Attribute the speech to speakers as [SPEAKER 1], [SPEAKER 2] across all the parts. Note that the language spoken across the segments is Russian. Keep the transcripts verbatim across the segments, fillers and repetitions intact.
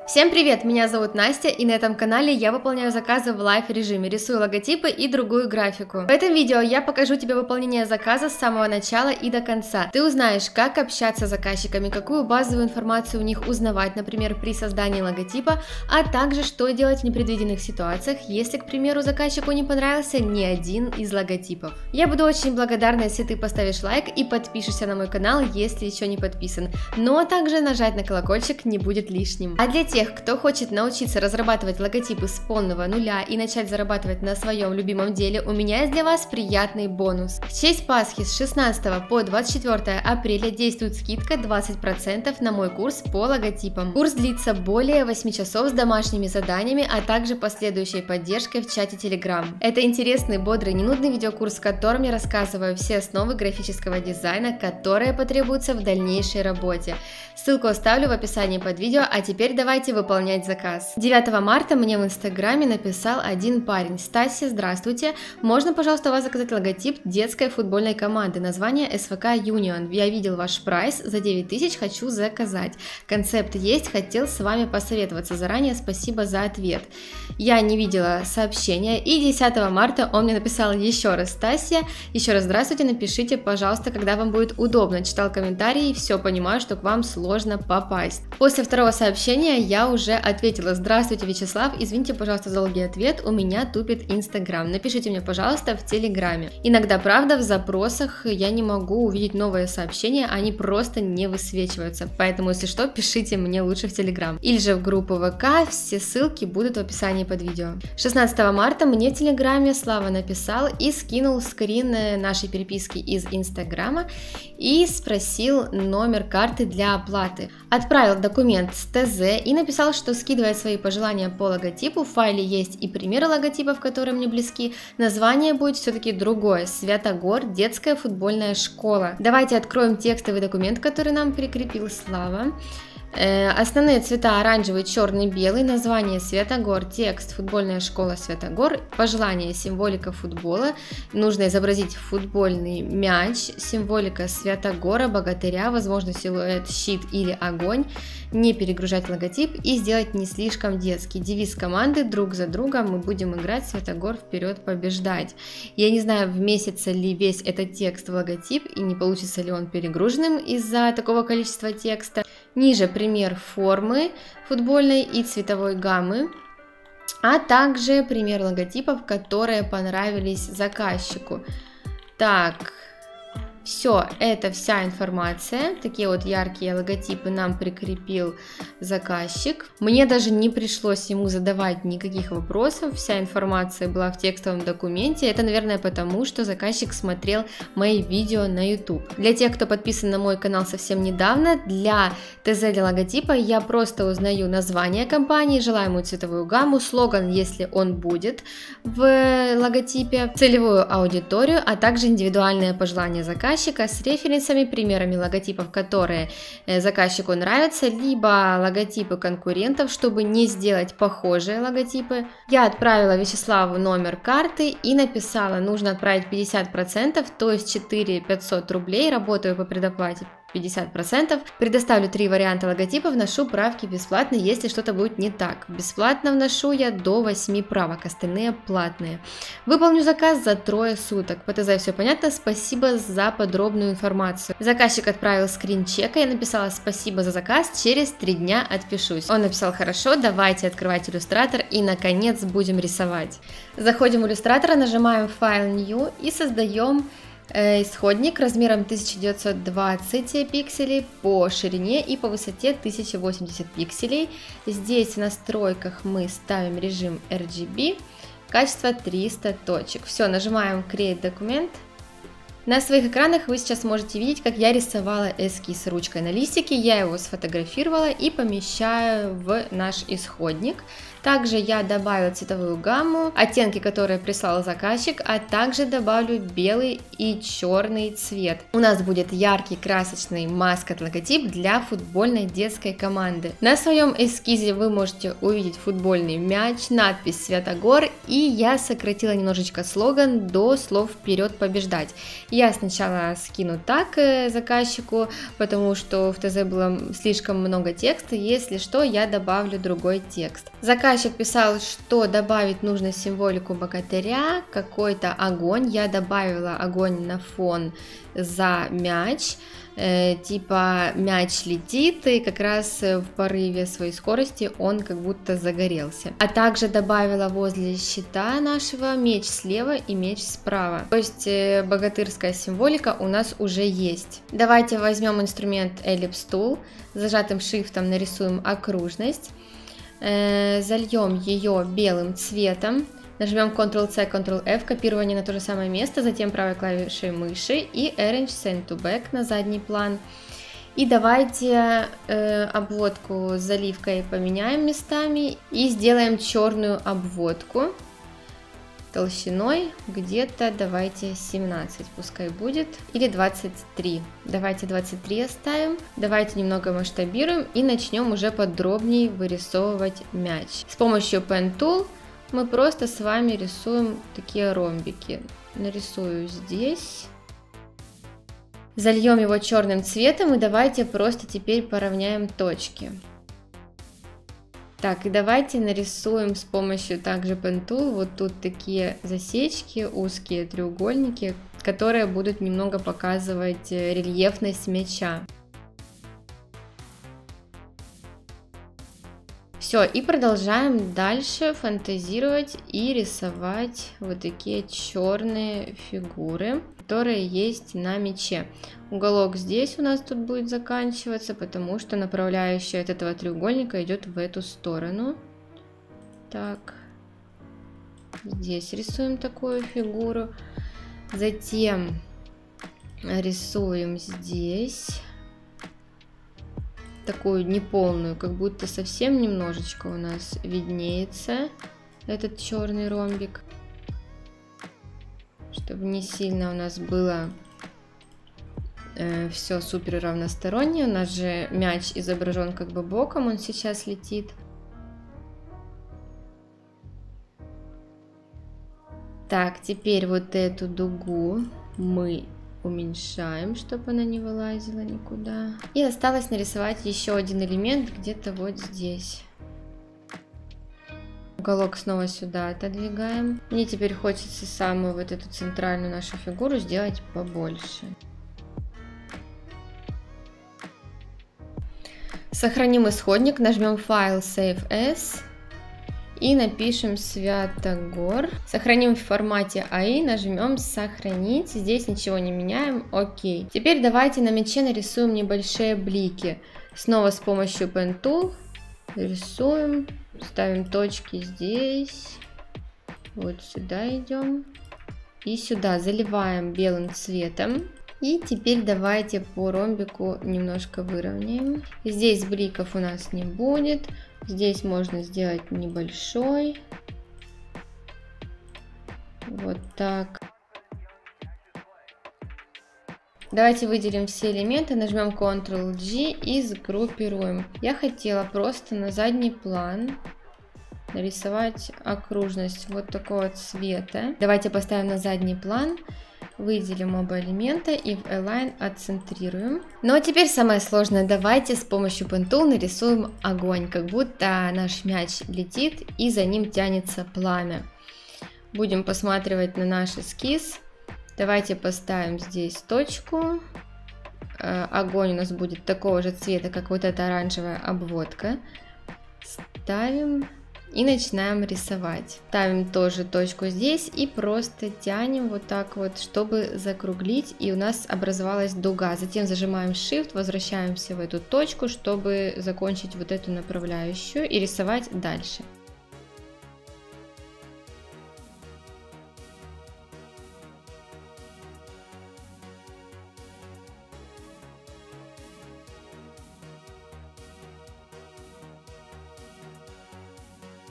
[SPEAKER 1] Всем привет, меня зовут Настя, и на этом канале я выполняю заказы в лайв режиме, рисую логотипы и другую графику. В этом видео я покажу тебе выполнение заказа с самого начала и до конца. Ты узнаешь, как общаться с заказчиками, какую базовую информацию у них узнавать, например, при создании логотипа, а также что делать в непредвиденных ситуациях, если, к примеру, заказчику не понравился ни один из логотипов. Я буду очень благодарна, если ты поставишь лайк и подпишешься на мой канал, если еще не подписан. Ну а также нажать на колокольчик не будет лишним. А для тех, кто хочет научиться разрабатывать логотипы с полного нуля и начать зарабатывать на своем любимом деле, у меня есть для вас приятный бонус. В честь Пасхи с шестнадцатого по двадцать четвёртое апреля действует скидка двадцать процентов на мой курс по логотипам. Курс длится более восьми часов с домашними заданиями, а также последующей поддержкой в чате Telegram. Это интересный, бодрый, ненудный видеокурс, в котором я рассказываю все основы графического дизайна, которые потребуются в дальнейшей работе. Ссылку оставлю в описании под видео, а теперь давайте выполнять заказ. девятого марта мне в инстаграме написал один парень: Стася, здравствуйте, можно, пожалуйста, у вас заказать логотип детской футбольной команды, название эс вэ ка Union, я видел ваш прайс, за девять тысяч хочу заказать, концепт есть, хотел с вами посоветоваться, заранее спасибо за ответ. Я не видела сообщения, и десятого марта он мне написал еще раз: Стася, еще раз здравствуйте, напишите, пожалуйста, когда вам будет удобно, читал комментарии, все понимаю, что к вам сложно попасть. После второго сообщения я уже ответила: здравствуйте, Вячеслав, извините, пожалуйста, за долгий ответ, у меня тупит Инстаграм, напишите мне, пожалуйста, в Телеграме. Иногда, правда, в запросах я не могу увидеть новые сообщения, они просто не высвечиваются, поэтому, если что, пишите мне лучше в Телеграм или же в группу вэ ка, все ссылки будут в описании под видео. шестнадцатого марта мне в Телеграме Слава написал и скинул скрин нашей переписки из Инстаграма и спросил номер карты для оплаты. Отправил документ с тэ зэ и написал, что скидывает свои пожелания по логотипу, в файле есть и примеры логотипов, которые мне близки, название будет все-таки другое: Святогор, детская футбольная школа. Давайте откроем текстовый документ, который нам прикрепил Слава. Основные цвета: оранжевый, черный, белый, название Святогор, текст футбольная школа Святогор, пожелание, символика футбола, нужно изобразить футбольный мяч, символика Святогора, богатыря, возможно силуэт, щит или огонь, не перегружать логотип и сделать не слишком детский. Девиз команды: друг за другом мы будем играть, Святогор вперед побеждать. Я не знаю, вместится ли весь этот текст в логотип и не получится ли он перегруженным из-за такого количества текста. Ниже пример формы футбольной и цветовой гаммы, а также пример логотипов, которые понравились заказчику. Так, все, это вся информация, такие вот яркие логотипы нам прикрепил заказчик. Мне даже не пришлось ему задавать никаких вопросов, вся информация была в текстовом документе. Это, наверное, потому, что заказчик смотрел мои видео на YouTube. Для тех, кто подписан на мой канал совсем недавно, для тэ зэ для логотипа я просто узнаю название компании, желаемую цветовую гамму, слоган, если он будет в логотипе, целевую аудиторию, а также индивидуальные пожелания заказчика с референсами, примерами логотипов, которые заказчику нравятся, либо логотипы конкурентов, чтобы не сделать похожие логотипы. Я отправила Вячеславу номер карты и написала: нужно отправить пятьдесят процентов, то есть четыре тысячи пятьсот рублей, работаю по предоплате пятьдесят процентов, предоставлю три варианта логотипов, вношу правки бесплатно, если что-то будет не так. Бесплатно вношу я до восьми правок, остальные платные. Выполню заказ за трое суток. По тэ зэ все понятно, спасибо за подробную информацию. Заказчик отправил скрин чека, я написала: спасибо за заказ, через три дня отпишусь. Он написал: хорошо, давайте открывать иллюстратор и наконец будем рисовать. Заходим в иллюстратор, нажимаем файл New и создаем исходник размером тысяча девятьсот двадцать пикселей по ширине и по высоте тысяча восемьдесят пикселей. Здесь в настройках мы ставим режим эр джи би, качество триста точек. Все, нажимаем Create документ. На своих экранах вы сейчас можете видеть, как я рисовала эскиз ручкой на листике. Я его сфотографировала и помещаю в наш исходник. Также я добавила цветовую гамму, оттенки, которые прислал заказчик, а также добавлю белый и черный цвет. У нас будет яркий красочный маскот-логотип для футбольной детской команды. На своем эскизе вы можете увидеть футбольный мяч, надпись «Святогор», и я сократила немножечко слоган до слов «Вперед побеждать». Я сначала скину так заказчику, потому что в ТЗ было слишком много текста, если что, я добавлю другой текст. Заказчик писал, что добавить нужно символику богатыря, какой-то огонь, я добавила огонь на фон за мяч, э, типа мяч летит, и как раз в порыве своей скорости он как будто загорелся. А также добавила возле щита нашего меч слева и меч справа, то есть э, богатырская символика у нас уже есть. Давайте возьмем инструмент Ellipse Tool, зажатым шрифтом нарисуем окружность, э, зальем ее белым цветом. Нажмем контрол-C, контрол-F, копирование на то же самое место, затем правой клавишей мыши и Arrange Send to Back на задний план. И давайте э, обводку с заливкой поменяем местами и сделаем черную обводку толщиной где-то, давайте семнадцать, пускай будет, или двадцать три. Давайте двадцать три оставим. Давайте немного масштабируем и начнем уже подробнее вырисовывать мяч. С помощью Pen Tool мы просто с вами рисуем такие ромбики. Нарисую здесь. Зальем его черным цветом и давайте просто теперь поравняем точки. Так, и давайте нарисуем с помощью также Pen Tool вот тут такие засечки, узкие треугольники, которые будут немного показывать рельефность мяча. Все, и продолжаем дальше фантазировать и рисовать вот такие черные фигуры, которые есть на мяче. Уголок здесь у нас тут будет заканчиваться, потому что направляющая от этого треугольника идет в эту сторону. Так, здесь рисуем такую фигуру. Затем рисуем здесь такую неполную, как будто совсем немножечко у нас виднеется этот черный ромбик, чтобы не сильно у нас было э, все супер равностороннее. У нас же мяч изображен как бы боком, он сейчас летит. Так, теперь вот эту дугу мы уменьшаем, чтобы она не вылазила никуда. И осталось нарисовать еще один элемент где-то вот здесь. Уголок снова сюда отодвигаем. Мне теперь хочется самую вот эту центральную нашу фигуру сделать побольше. Сохраним исходник, нажмем файл Save As. И напишем Святогор. Сохраним в формате эй ай, нажмем сохранить. Здесь ничего не меняем. Окей. Теперь давайте на мяче нарисуем небольшие блики. Снова с помощью Pen Tool рисуем. Ставим точки здесь. Вот сюда идем. И сюда заливаем белым цветом. И теперь давайте по ромбику немножко выровняем. Здесь бликов у нас не будет. Здесь можно сделать небольшой. Вот так. Давайте выделим все элементы, нажмем контрол джи и сгруппируем. Я хотела просто на задний план нарисовать окружность вот такого цвета. Давайте поставим на задний план. Выделим оба элемента и в Align отцентрируем. Ну а теперь самое сложное. Давайте с помощью Pen Tool нарисуем огонь, как будто наш мяч летит и за ним тянется пламя. Будем посматривать на наш эскиз. Давайте поставим здесь точку. Огонь у нас будет такого же цвета, как вот эта оранжевая обводка. Ставим. И начинаем рисовать. Ставим тоже точку здесь и просто тянем вот так вот, чтобы закруглить. И у нас образовалась дуга. Затем зажимаем Shift, возвращаемся в эту точку, чтобы закончить вот эту направляющую и рисовать дальше.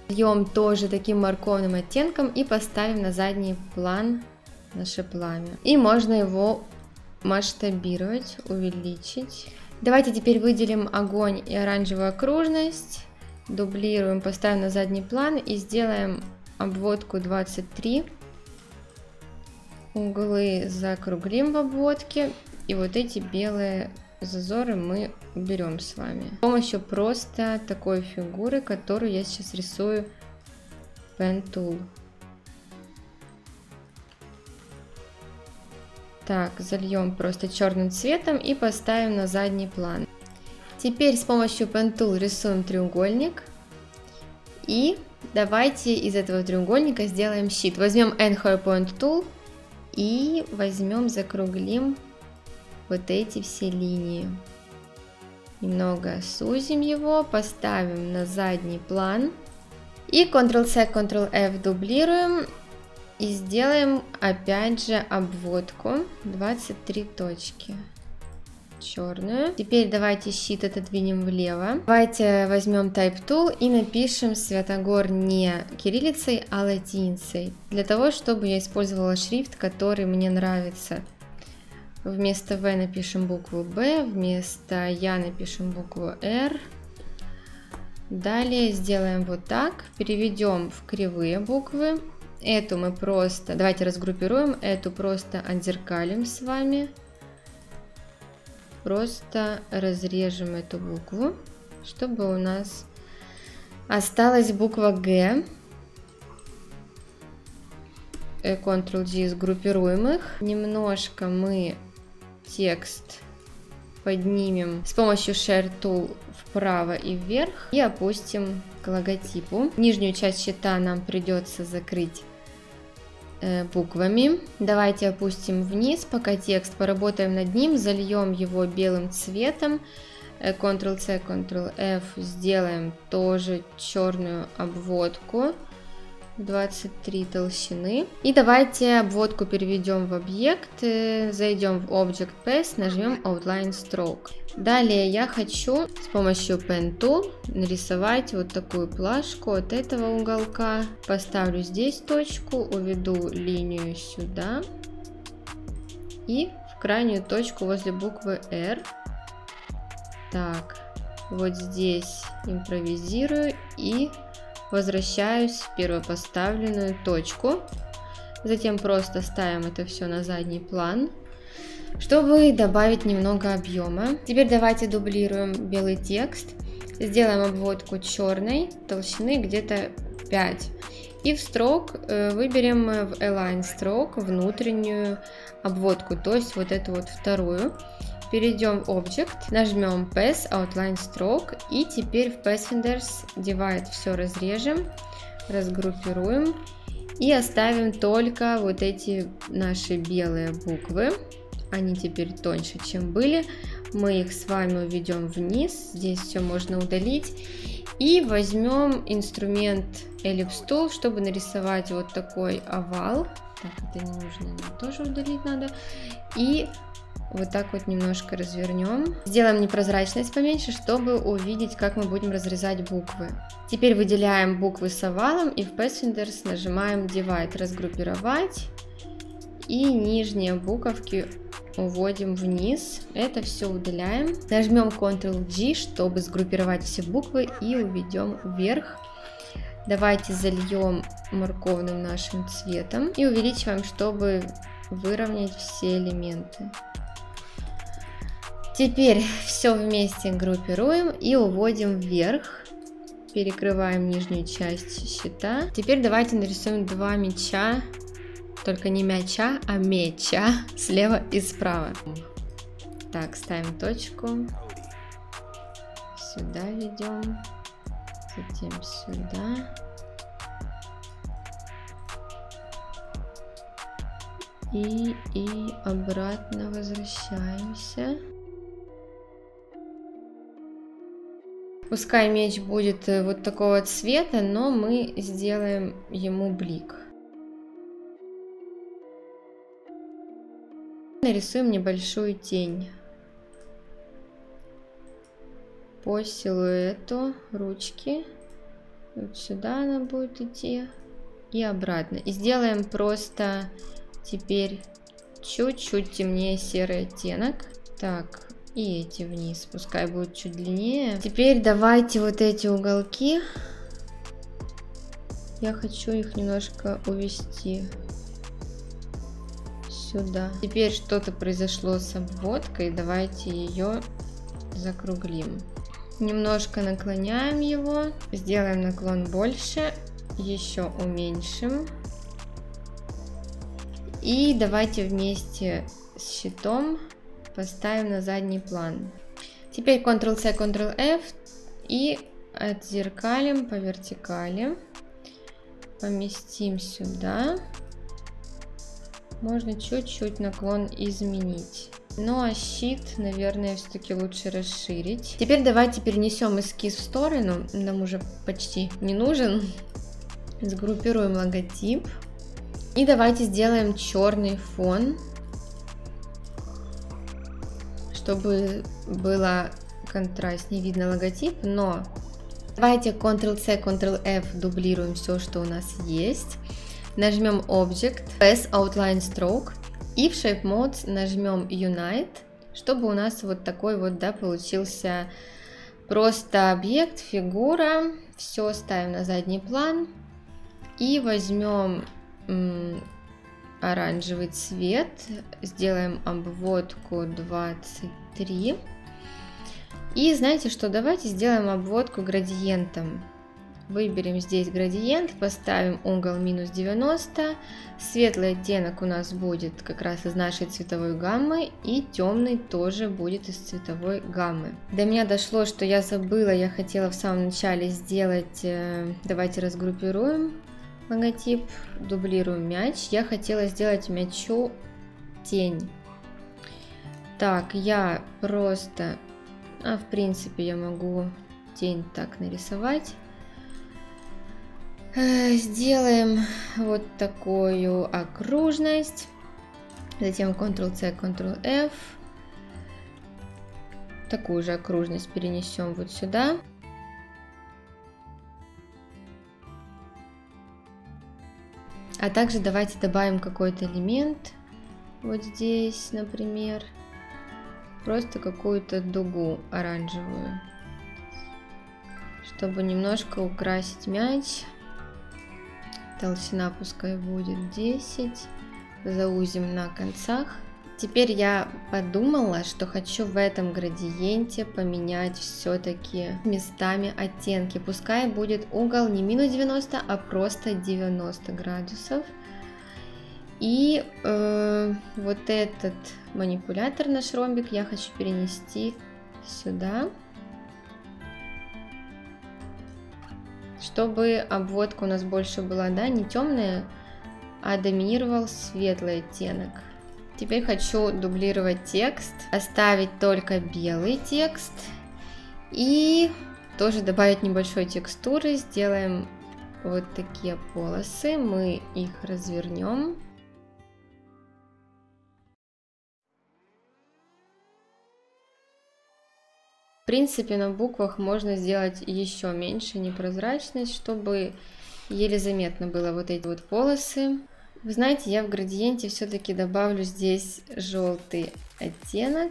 [SPEAKER 1] Зальем тоже таким морковным оттенком и поставим на задний план наше пламя. И можно его масштабировать, увеличить. Давайте теперь выделим огонь и оранжевую окружность. Дублируем, поставим на задний план и сделаем обводку двадцать три. Углы закруглим в обводке. И вот эти белые зазоры мы уберем с вами. С помощью просто такой фигуры, которую я сейчас рисую Pen Tool. Так, зальем просто черным цветом и поставим на задний план. Теперь с помощью Pen Tool рисуем треугольник. И давайте из этого треугольника сделаем щит. Возьмем Enhance Point Tool и возьмем, закруглим вот эти все линии. Немного сузим его, поставим на задний план. И контрол-C, контрол-F дублируем. И сделаем опять же обводку двадцать три точки. Черную. Теперь давайте щит отодвинем влево. Давайте возьмем Type Tool и напишем Святогор не кириллицей, а латиницей. Для того, чтобы я использовала шрифт, который мне нравится. Вместо В напишем букву Б, вместо Я напишем букву Р. Далее сделаем вот так. Переведем в кривые буквы. Эту мы просто, давайте разгруппируем, эту просто отзеркалим с вами. Просто разрежем эту букву, чтобы у нас осталась буква Г. контрол-G сгруппируем их. Немножко мы текст поднимем с помощью Share Tool вправо и вверх и опустим к логотипу. Нижнюю часть щита нам придется закрыть э, буквами. Давайте опустим вниз, пока текст, поработаем над ним, зальем его белым цветом. Э, контрол-C, контрол-F сделаем тоже черную обводку. двадцать три толщины. И давайте обводку переведем в объект, зайдем в Object Path, нажмем Outline Stroke. Далее я хочу с помощью Pen Tool нарисовать вот такую плашку от этого уголка. Поставлю здесь точку, уведу линию сюда и в крайнюю точку возле буквы R. Так, вот здесь импровизирую и возвращаюсь в первую поставленную точку. Затем просто ставим это все на задний план, чтобы добавить немного объема. Теперь давайте дублируем белый текст. Сделаем обводку черной, толщины где-то пять. И в Stroke выберем в Align Stroke внутреннюю обводку, то есть вот эту вот вторую. Перейдем в Object, нажмем Path, Outline Stroke, и теперь в Pathfinders Divide все разрежем, разгруппируем и оставим только вот эти наши белые буквы. Они теперь тоньше, чем были. Мы их с вами уведем вниз, здесь все можно удалить. И возьмем инструмент Ellipse Tool, чтобы нарисовать вот такой овал. Так, это не нужно, нам тоже удалить надо. И вот так вот немножко развернем. Сделаем непрозрачность поменьше, чтобы увидеть, как мы будем разрезать буквы. Теперь выделяем буквы с овалом и в Pathfinders нажимаем Divide, разгруппировать. И нижние буковки уводим вниз. Это все удаляем. Нажмем контрол-G, чтобы сгруппировать все буквы и уведем вверх. Давайте зальем морковным нашим цветом и увеличиваем, чтобы выровнять все элементы. Теперь все вместе группируем и уводим вверх. Перекрываем нижнюю часть щита. Теперь давайте нарисуем два меча. Только не мяча, а меча. Слева и справа. Так, ставим точку. Сюда ведем. Затем сюда. И, и обратно возвращаемся. Пускай меч будет вот такого цвета, но мы сделаем ему блик. Нарисуем небольшую тень по силуэту ручки Вот сюда она будет идти. И обратно. И сделаем просто теперь чуть-чуть темнее серый оттенок. Так, и эти вниз. Пускай будут чуть длиннее. Теперь давайте вот эти уголки. Я хочу их немножко увести сюда. Теперь что-то произошло с обводкой. Давайте ее закруглим. Немножко наклоняем его. Сделаем наклон больше. Еще уменьшим. И давайте вместе с щитом поставим на задний план. Теперь контрол-C, контрол-F и отзеркалим по вертикали. Поместим сюда. Можно чуть-чуть наклон изменить. Ну а щит, наверное, все-таки лучше расширить. Теперь давайте перенесем эскиз в сторону. Нам уже почти не нужен. Сгруппируем логотип. И давайте сделаем черный фон, чтобы было контрастнее видно логотип. Но давайте контрол-C, контрол-F дублируем все, что у нас есть. Нажмем Object, Path Outline Stroke. И в Shape Modes нажмем Unite, чтобы у нас вот такой вот, да, получился просто объект, фигура. Все ставим на задний план. И возьмем м, оранжевый цвет, сделаем обводку двадцать три. И знаете что, давайте сделаем обводку градиентом. Выберем здесь градиент, поставим угол минус девяносто. Светлый оттенок у нас будет как раз из нашей цветовой гаммы, и темный тоже будет из цветовой гаммы. До меня дошло, что я забыла, я хотела в самом начале сделать, давайте разгруппируем логотип, дублируем мяч. Я хотела сделать мячу тень. Так, я просто, а в принципе я могу тень так нарисовать. Сделаем вот такую окружность, затем контрол-C, контрол-F, такую же окружность перенесем вот сюда. А также давайте добавим какой-то элемент, вот здесь, например, просто какую-то дугу оранжевую, чтобы немножко украсить мяч. Толщина пускай будет десять, заузим на концах. Теперь я подумала, что хочу в этом градиенте поменять все-таки местами оттенки. Пускай будет угол не минус девяносто, а просто девяносто градусов. И э, вот этот манипулятор, наш ромбик, я хочу перенести сюда, чтобы обводка у нас больше была, да, не темная, а доминировал светлый оттенок. Теперь хочу дублировать текст, оставить только белый текст и тоже добавить небольшой текстуры. Сделаем вот такие полосы, мы их развернем. В принципе, на буквах можно сделать еще меньше непрозрачность, чтобы еле заметно было вот эти вот полосы. Вы знаете, я в градиенте все-таки добавлю здесь желтый оттенок,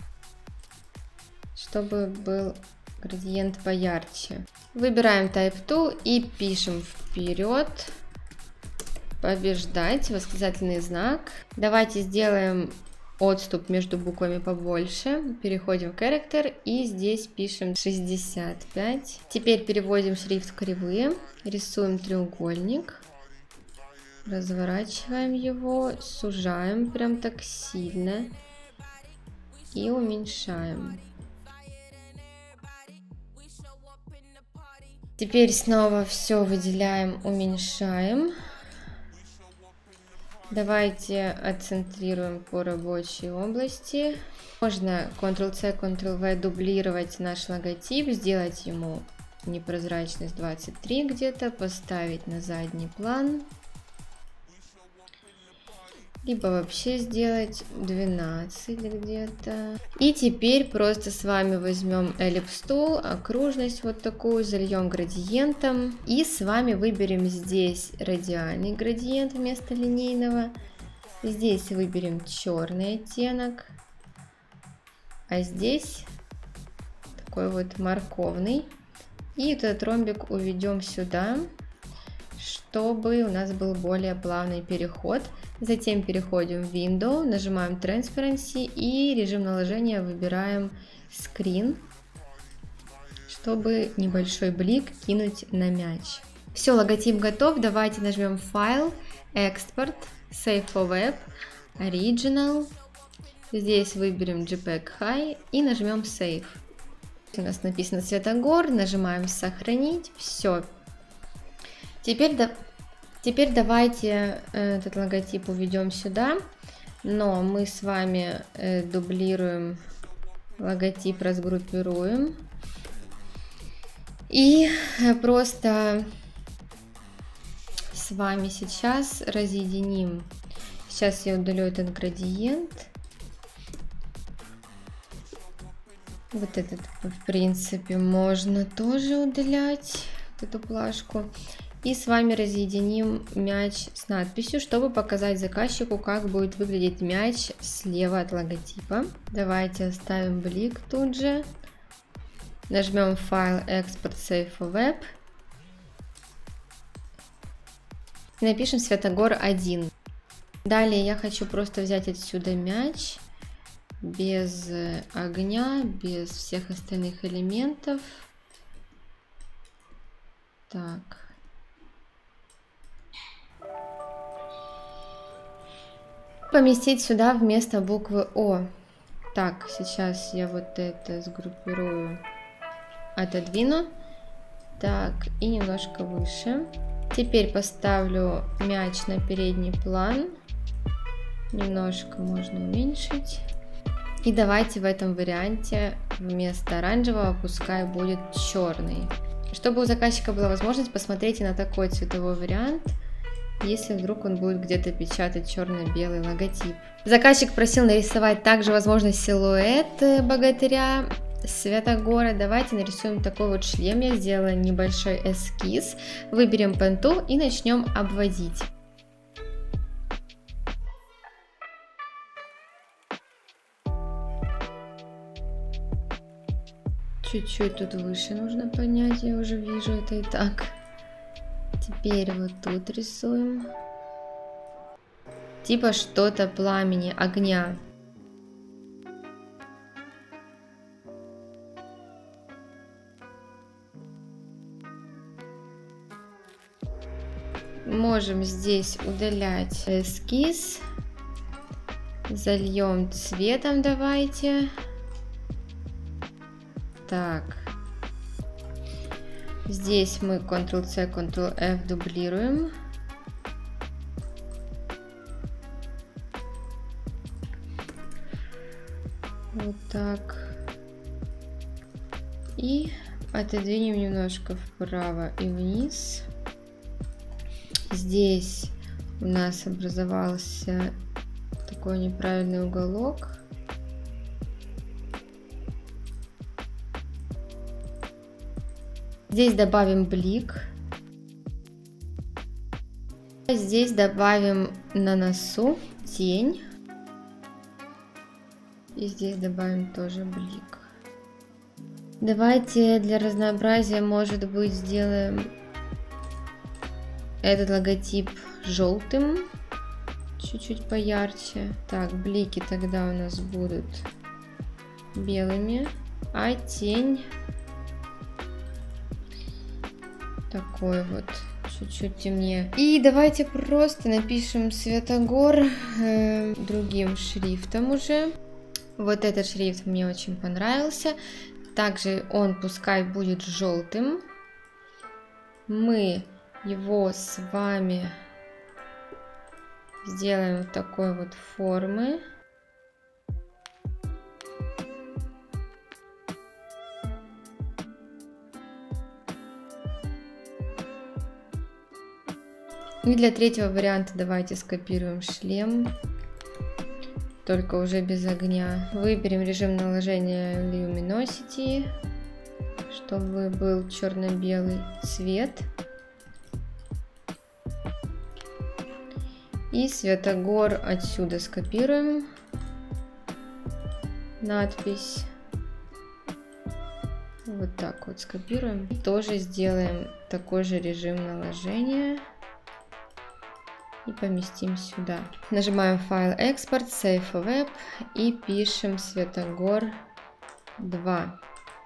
[SPEAKER 1] чтобы был градиент поярче. Выбираем Type два и пишем вперед, побеждать, восклицательный знак. Давайте сделаем отступ между буквами побольше. Переходим в Character и здесь пишем шестьдесят пять. Теперь переводим шрифт в кривые, рисуем треугольник, разворачиваем его, сужаем прям так сильно и уменьшаем. Теперь снова все выделяем, уменьшаем. Давайте отцентрируем по рабочей области. Можно контрол-C, контрол-V дублировать наш логотип, сделать ему непрозрачность двадцать три где-то, поставить на задний план. либо вообще сделать двенадцать где-то. И теперь просто с вами возьмем Ellipse Tool, окружность вот такую, зальем градиентом. И с вами выберем здесь радиальный градиент вместо линейного. Здесь выберем черный оттенок. А здесь такой вот морковный. И этот ромбик уведем сюда, чтобы у нас был более плавный переход. Затем переходим в Window, нажимаем Transparency и режим наложения выбираем Screen, чтобы небольшой блик кинуть на мяч. Все, логотип готов. Давайте нажмем File, Export, Save for Web, Original. Здесь выберем JPEG High и нажмем Save. У нас написано Светогор, нажимаем Сохранить. Все. Теперь, да, теперь давайте этот логотип уведем сюда, но мы с вами э, дублируем логотип, разгруппируем и просто с вами сейчас разъединим. Сейчас я удалю этот градиент. Вот этот, в принципе, можно тоже удалять, вот эту плашку. И с вами разъединим мяч с надписью, чтобы показать заказчику, как будет выглядеть мяч слева от логотипа. Давайте оставим блик тут же. Нажмем File, Export, Save for Web. И напишем Светогор один. Далее я хочу просто взять отсюда мяч. Без огня, без всех остальных элементов. Так. Поместить сюда вместо буквы О. Так, сейчас я вот это сгруппирую, отодвину. Так, и немножко выше. Теперь поставлю мяч на передний план. Немножко можно уменьшить. И давайте в этом варианте вместо оранжевого пускай будет черный. Чтобы у заказчика была возможность посмотреть и на такой цветовой вариант, если вдруг он будет где-то печатать черно-белый логотип. Заказчик просил нарисовать также, возможно, силуэт богатыря Светогора. Давайте нарисуем такой вот шлем. Я сделала небольшой эскиз. Выберем Pen Tool и начнем обводить. Чуть-чуть тут выше нужно поднять, я уже вижу это и так. Теперь вот тут рисуем. Типа что-то пламени, огня. Можем здесь удалять эскиз. Зальем цветом давайте. Так, здесь мы контрол-C, контрол-F дублируем. Вот так. И отодвинем немножко вправо и вниз. Здесь у нас образовался такой неправильный уголок. Здесь добавим блик. Здесь добавим на носу тень. И здесь добавим тоже блик. Давайте для разнообразия, может быть, сделаем этот логотип желтым. Чуть-чуть поярче. Так, блики тогда у нас будут белыми. А тень такой вот, чуть-чуть темнее. И давайте просто напишем Светогор э, другим шрифтом уже. Вот этот шрифт мне очень понравился. Также он пускай будет желтым. Мы его с вами сделаем вот такой вот формы. И для третьего варианта давайте скопируем шлем. только уже без огня. Выберем режим наложения Luminosity, чтобы был черно-белый цвет. И Святогор отсюда скопируем надпись. Вот так вот скопируем. И тоже сделаем такой же режим наложения. И поместим сюда. Нажимаем файл экспорт, Save for Web и пишем Святогор два.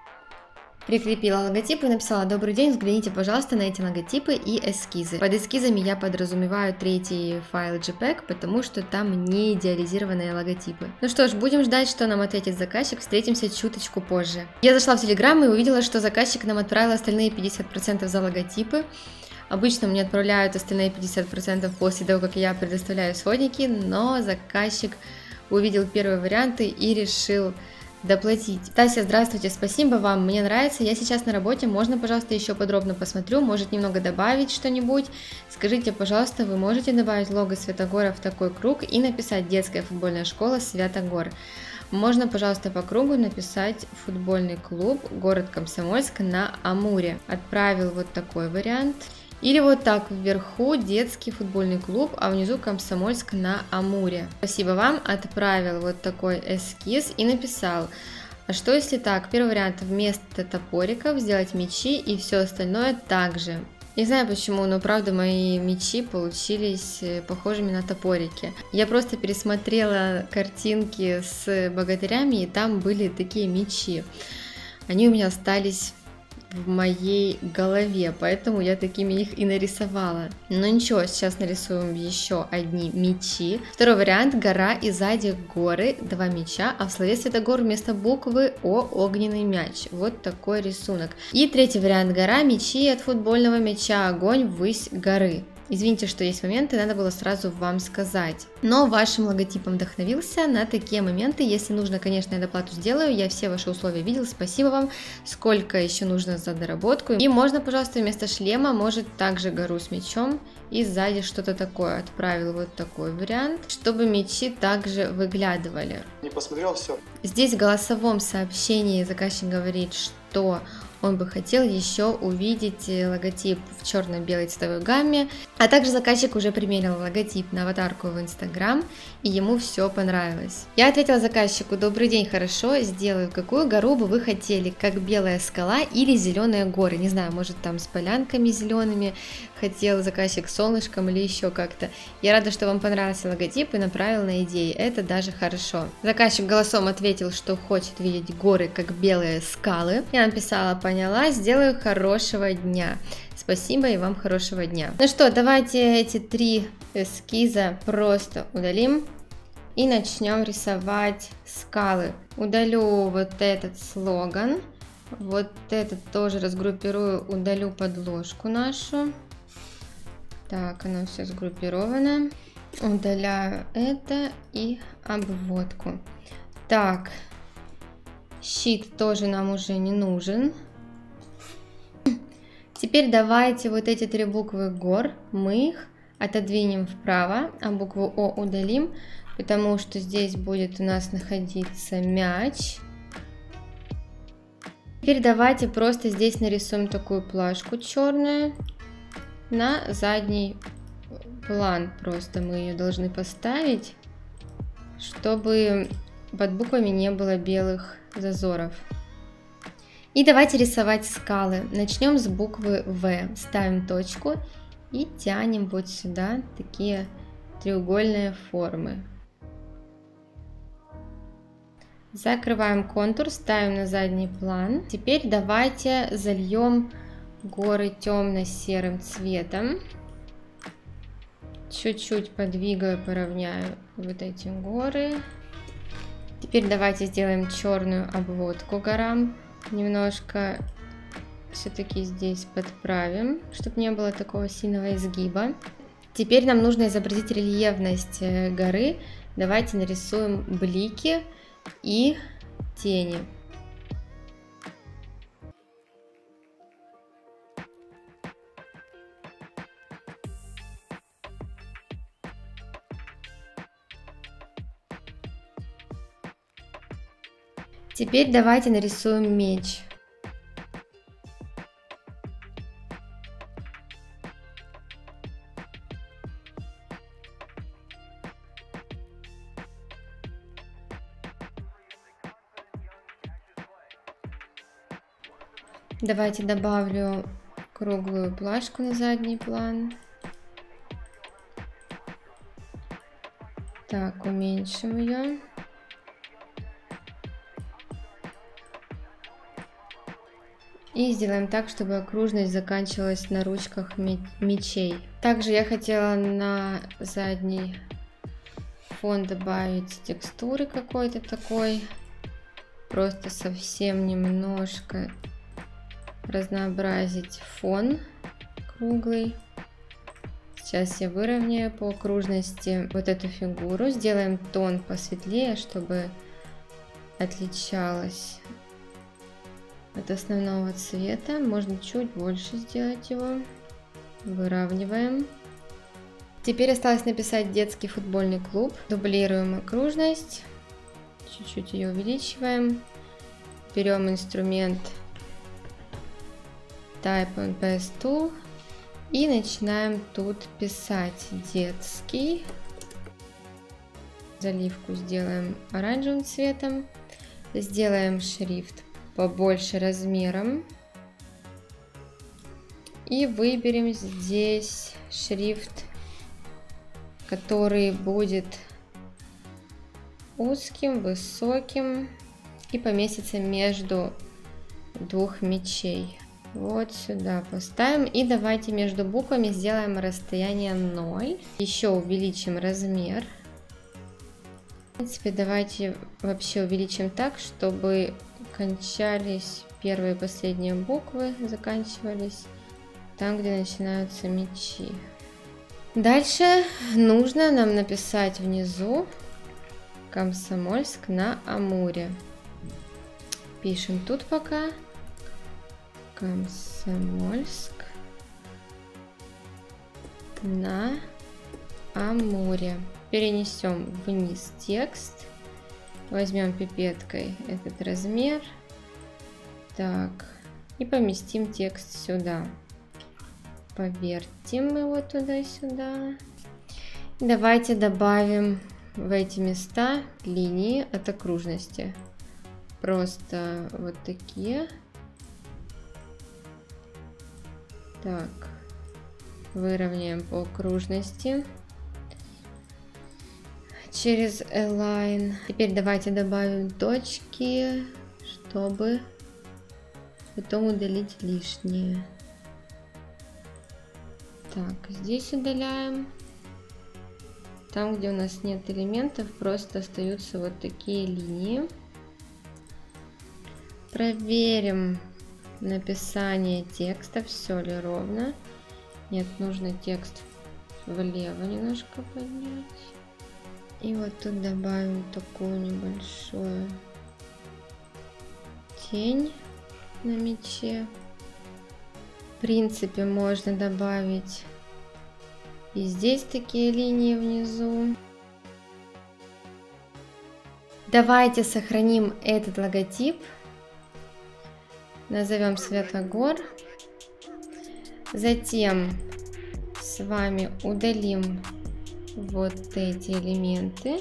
[SPEAKER 1] Прикрепила логотип и написала: добрый день, взгляните, пожалуйста, на эти логотипы и эскизы. Под эскизами я подразумеваю третий файл JPEG, потому что там не идеализированные логотипы. Ну что ж, будем ждать, что нам ответит заказчик, встретимся чуточку позже. Я зашла в Telegram и увидела, что заказчик нам отправил остальные пятьдесят процентов за логотипы. Обычно мне отправляют остальные пятьдесят процентов после того, как я предоставляю исходники, но заказчик увидел первые варианты и решил доплатить. Тася, здравствуйте, спасибо вам, мне нравится, я сейчас на работе, можно, пожалуйста, еще подробно посмотрю, может немного добавить что-нибудь. Скажите, пожалуйста, вы можете добавить лого Святогора в такой круг и написать детская футбольная школа Святогор. Можно, пожалуйста, по кругу написать футбольный клуб город Комсомольск на Амуре. Отправил вот такой вариант. Или вот так вверху детский футбольный клуб, а внизу Комсомольск на Амуре. Спасибо вам, отправил вот такой эскиз и написал: а что если так, первый вариант, вместо топориков сделать мячи и все остальное также. Не знаю почему, но правда мои мячи получились похожими на топорики. Я просто пересмотрела картинки с богатырями, и там были такие мячи. Они у меня остались в моей голове, поэтому я такими их и нарисовала. Но ничего, сейчас нарисуем еще одни мечи. Второй вариант: гора и сзади горы, два меча, а в слове Святогор вместо буквы О огненный мяч. Вот такой рисунок. И третий вариант: гора, мечи, от футбольного мяча огонь ввысь горы. Извините, что есть моменты, надо было сразу вам сказать. Но вашим логотипом вдохновился на такие моменты. Если нужно, конечно, я доплату сделаю. Я все ваши условия видел. Спасибо вам. Сколько еще нужно за доработку. И можно, пожалуйста, вместо шлема, может, также гору с мечом. И сзади что-то такое. Отправил вот такой вариант, чтобы мечи также выглядывали.
[SPEAKER 2] Не посмотрел все.
[SPEAKER 1] Здесь в голосовом сообщении заказчик говорит, что он бы хотел еще увидеть логотип в черно-белой цветовой гамме. А также заказчик уже примерил логотип на аватарку в Instagram, и ему все понравилось. Я ответила заказчику: добрый день, хорошо, сделаю. Какую гору бы вы хотели, как белая скала или зеленые горы? Не знаю, может там с полянками зелеными хотел заказчик, солнышком или еще как-то. Я рада, что вам понравился логотип и направил на идеи, это даже хорошо. Заказчик голосом ответил, что хочет видеть горы как белые скалы. Я написала: поняла, сделаю, хорошего дня. Спасибо и вам хорошего дня. Ну что, давайте эти три эскиза просто удалим и начнем рисовать скалы. Удалю вот этот слоган, вот этот тоже разгруппирую, удалю подложку нашу. Так, оно все сгруппировано. Удаляю это и обводку. Так, щит тоже нам уже не нужен. Теперь давайте вот эти три буквы гор, мы их отодвинем вправо, а букву О удалим, потому что здесь будет у нас находиться мяч. Теперь давайте просто здесь нарисуем такую плашку черную на задний план. Просто мы ее должны поставить, чтобы под буквами не было белых зазоров. И давайте рисовать скалы. Начнем с буквы В. Ставим точку и тянем вот сюда такие треугольные формы. Закрываем контур, ставим на задний план. Теперь давайте зальем горы темно-серым цветом. Чуть-чуть подвигаю, поравняю вот эти горы. Теперь давайте сделаем черную обводку горам. Немножко все-таки здесь подправим, чтобы не было такого сильного изгиба. Теперь нам нужно изобразить рельефность горы. Давайте нарисуем блики и тени. Теперь давайте нарисуем меч. Давайте добавлю круглую плашку на задний план. Так, уменьшим ее. И сделаем так, чтобы окружность заканчивалась на ручках мечей. Также я хотела на задний фон добавить текстуры какой-то такой. Просто совсем немножко разнообразить фон круглый. Сейчас я выровняю по окружности вот эту фигуру. Сделаем тон посветлее, чтобы отличалось от основного цвета. Можно чуть больше сделать его. Выравниваем. Теперь осталось написать детский футбольный клуб. Дублируем окружность. Чуть-чуть ее увеличиваем. Берем инструмент Type on Paste Tool и начинаем тут писать детский. Заливку сделаем оранжевым цветом. Сделаем шрифт побольше размером. И выберем здесь шрифт, который будет узким, высоким и поместится между двух мечей. Вот сюда поставим. И давайте между буквами сделаем расстояние ноль. Еще увеличим размер. В принципе, давайте вообще увеличим так, чтобы кончались первые и последние буквы, заканчивались там, где начинаются мечи. Дальше нужно нам написать внизу Комсомольск на Амуре. Пишем тут пока Комсомольск на Амуре. Перенесем вниз текст. Возьмем пипеткой этот размер. Так. И поместим текст сюда. Повертим его туда-сюда. Давайте добавим в эти места линии от окружности. Просто вот такие. Так, выровняем по окружности через Align. Теперь давайте добавим точки, чтобы потом удалить лишнее. Так, здесь удаляем. Там, где у нас нет элементов, просто остаются вот такие линии. Проверим написание текста, все ли ровно. Нет, нужно текст влево немножко поднять. И вот тут добавим такую небольшую тень на мече. В принципе, можно добавить и здесь такие линии внизу. Давайте сохраним этот логотип. Назовем Светогор. Затем с вами удалим вот эти элементы.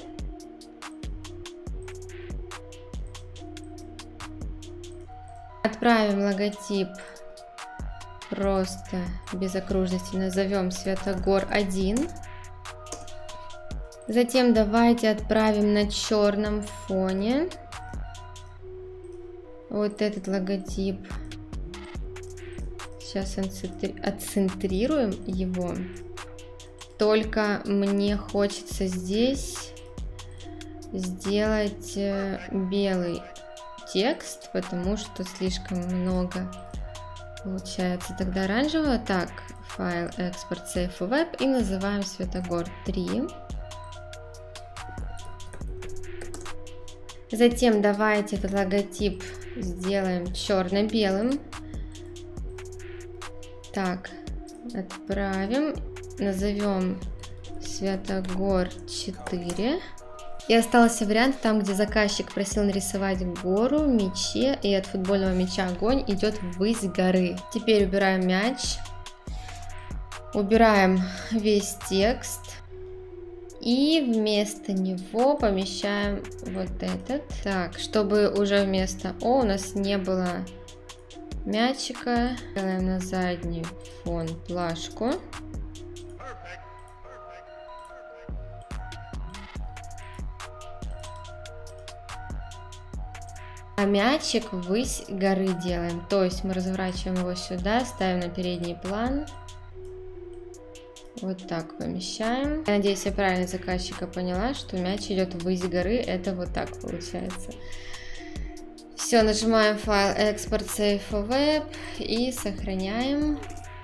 [SPEAKER 1] Отправим логотип просто без окружности. Назовем Светогор один. Затем давайте отправим на черном фоне вот этот логотип. Сейчас отцентрируем его. Только мне хочется здесь сделать белый текст, потому что слишком много получается. Тогда оранжевого. Так, файл экспорт Save for Web и называем Светогор три. Затем давайте этот логотип сделаем черно-белым. Так, отправим. Назовем Светогор четыре. И остался вариант там, где заказчик просил нарисовать гору, мяче, и от футбольного мяча огонь идет ввысь горы. Теперь убираем мяч, убираем весь текст и вместо него помещаем вот этот. Так, чтобы уже вместо О у нас не было мячика, делаем на задний фон плашку. А мячик ввысь горы делаем, то есть мы разворачиваем его сюда, ставим на передний план, вот так помещаем. Я надеюсь, я правильно заказчика поняла, что мяч идет ввысь горы, это вот так получается. Все, нажимаем файл Export Save for Web и сохраняем.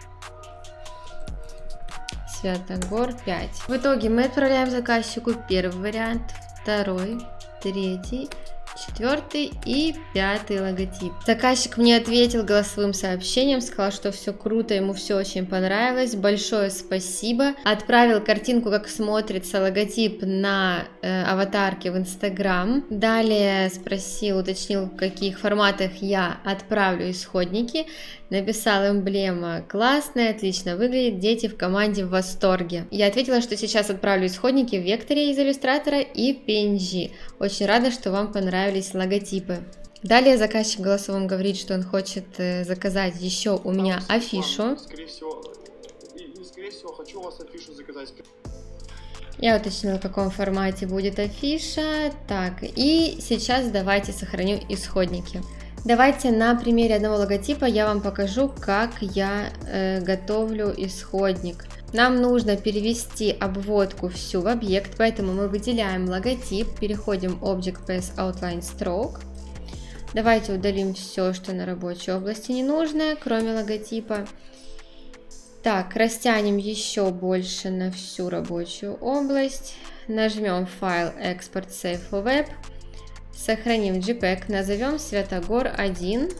[SPEAKER 1] Святогор пять. В итоге мы отправляем заказчику первый вариант, второй, третий, четвертый и пятый логотип. Заказчик мне ответил голосовым сообщением, сказал, что все круто, ему все очень понравилось, большое спасибо. Отправил картинку, как смотрится логотип на э, аватарке в Инстаграм. Далее спросил, уточнил, в каких форматах я отправлю исходники. Написал: эмблема классная, отлично выглядит, дети в команде в восторге. Я ответила, что сейчас отправлю исходники в векторе из иллюстратора и пи эн джи. Очень рада, что вам понравились логотипы. Далее заказчик голосовым говорит, что он хочет заказать еще у меня афишу.
[SPEAKER 2] Скорее всего, и, скорее всего, хочу у вас афишу заказать.
[SPEAKER 1] Я уточнила, в каком формате будет афиша. Так, и сейчас давайте сохраню исходники. Давайте на примере одного логотипа я вам покажу, как я э, готовлю исходник. Нам нужно перевести обводку всю в объект, поэтому мы выделяем логотип, переходим Object Path Outline Stroke. Давайте удалим все, что на рабочей области не нужно, кроме логотипа. Так, растянем еще больше на всю рабочую область. Нажмем файл Export Save for Web. Сохраним джей-пег, назовем Святогор один.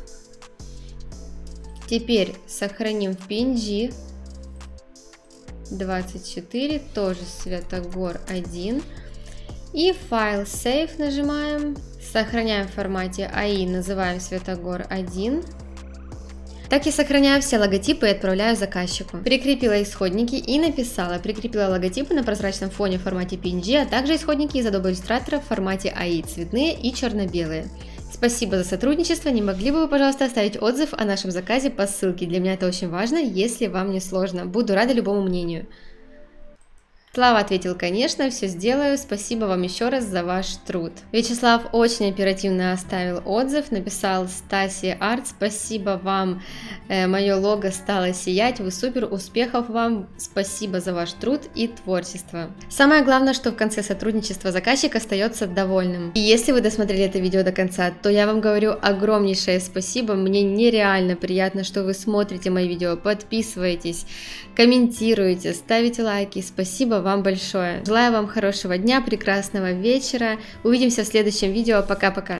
[SPEAKER 1] Теперь сохраним в пи эн джи двадцать четыре, тоже Святогор один. И файл Save нажимаем, сохраняем в формате эй ай, называем Святогор один. Так я сохраняю все логотипы и отправляю заказчику. Прикрепила исходники и написала: прикрепила логотипы на прозрачном фоне в формате пи эн джи, а также исходники из Adobe Illustrator в формате эй ай, цветные и черно-белые. Спасибо за сотрудничество, не могли бы вы, пожалуйста, оставить отзыв о нашем заказе по ссылке, для меня это очень важно, если вам не сложно, буду рада любому мнению. Слава ответил: конечно, все сделаю, спасибо вам еще раз за ваш труд. Вячеслав очень оперативно оставил отзыв, написал: Стаси Арт, спасибо вам, э, мое лого стало сиять, вы супер, успехов вам, спасибо за ваш труд и творчество. Самое главное, что в конце сотрудничества заказчик остается довольным. И если вы досмотрели это видео до конца, то я вам говорю огромнейшее спасибо, мне нереально приятно, что вы смотрите мои видео, подписываетесь, комментируете, ставите лайки, спасибо вам большое. Желаю вам хорошего дня, прекрасного вечера. Увидимся в следующем видео. Пока-пока.